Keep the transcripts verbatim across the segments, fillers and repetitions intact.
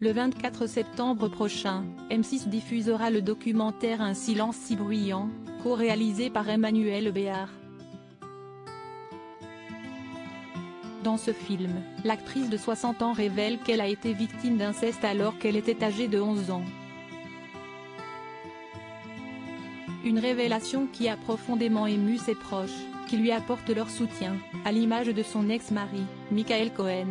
Le vingt-quatre septembre prochain, M six diffusera le documentaire Un silence si bruyant, co-réalisé par Emmanuel Béard. Dans ce film, l'actrice de soixante ans révèle qu'elle a été victime d'inceste alors qu'elle était âgée de onze ans. Une révélation qui a profondément ému ses proches, qui lui apportent leur soutien, à l'image de son ex-mari, Michael Cohen.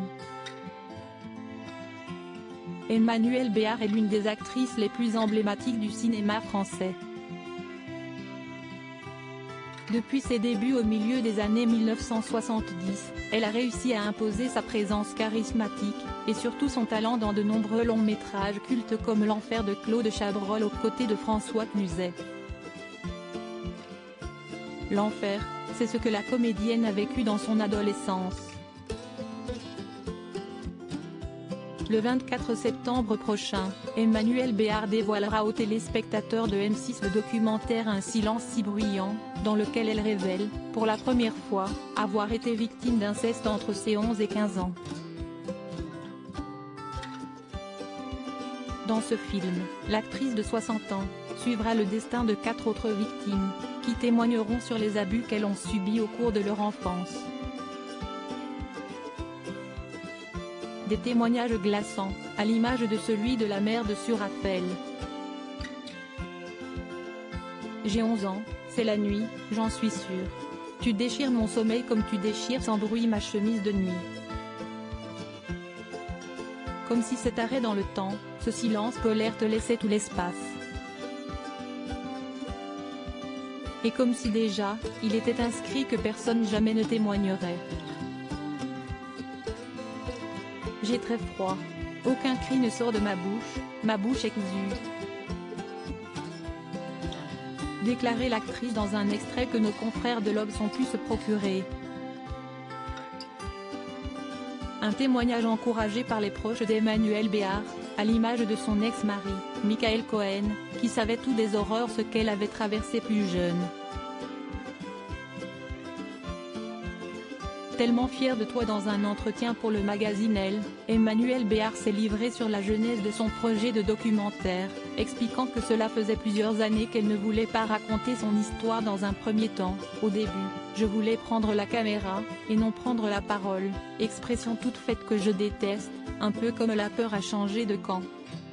Emmanuel Béard est l'une des actrices les plus emblématiques du cinéma français. Depuis ses débuts au milieu des années mille neuf cent soixante-dix, elle a réussi à imposer sa présence charismatique, et surtout son talent dans de nombreux longs métrages cultes comme L'Enfer de Claude Chabrol aux côtés de François Cluzet. L'enfer, c'est ce que la comédienne a vécu dans son adolescence. Le vingt-quatre septembre prochain, Emmanuel Béard dévoilera aux téléspectateurs de M six le documentaire Un silence si bruyant, dans lequel elle révèle, pour la première fois, avoir été victime d'inceste entre ses onze et quinze ans. Dans ce film, l'actrice de soixante ans, suivra le destin de quatre autres victimes, qui témoigneront sur les abus qu'elles ont subis au cours de leur enfance. Des témoignages glaçants, à l'image de celui de la mère de Surafel. J'ai onze ans, c'est la nuit, j'en suis sûre. Tu déchires mon sommeil comme tu déchires sans bruit ma chemise de nuit. Comme si cet arrêt dans le temps, ce silence polaire te laissait tout l'espace. Et comme si déjà, il était inscrit que personne jamais ne témoignerait. J'ai très froid. Aucun cri ne sort de ma bouche, ma bouche est cousue. Déclarait l'actrice dans un extrait que nos confrères de l'Obs ont pu se procurer. Un témoignage encouragé par les proches d'Emmanuel Béard, à l'image de son ex-mari, Michael Cohen, qui savait tout des horreurs ce qu'elle avait traversé plus jeune. Tellement fier de toi. Dans un entretien pour le magazine Elle, Emmanuel Béard s'est livré sur la genèse de son projet de documentaire, expliquant que cela faisait plusieurs années qu'elle ne voulait pas raconter son histoire dans un premier temps. Au début, je voulais prendre la caméra, et non prendre la parole, expression toute faite que je déteste, un peu comme la peur a changé de camp.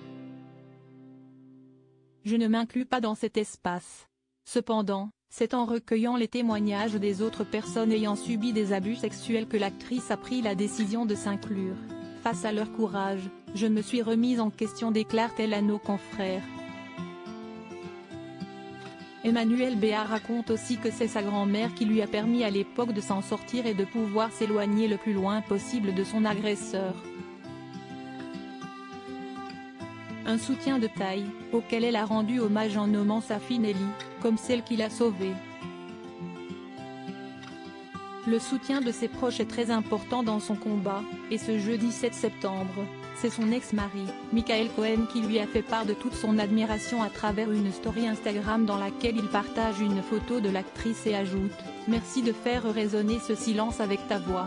Je ne m'inclus pas dans cet espace. Cependant, c'est en recueillant les témoignages des autres personnes ayant subi des abus sexuels que l'actrice a pris la décision de s'inclure. Face à leur courage, je me suis remise en question, déclare-t-elle à nos confrères. Emmanuel Béard raconte aussi que c'est sa grand-mère qui lui a permis à l'époque de s'en sortir et de pouvoir s'éloigner le plus loin possible de son agresseur. Un soutien de taille, auquel elle a rendu hommage en nommant sa fille Nelly, comme celle qui l'a sauvée. Le soutien de ses proches est très important dans son combat, et ce jeudi sept septembre, c'est son ex-mari, Michael Cohen qui lui a fait part de toute son admiration à travers une story Instagram dans laquelle il partage une photo de l'actrice et ajoute « Merci de faire résonner ce silence avec ta voix.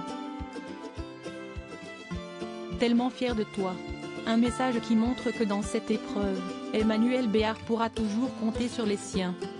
Tellement fier de toi ». Un message qui montre que dans cette épreuve, Emmanuel Béard pourra toujours compter sur les siens.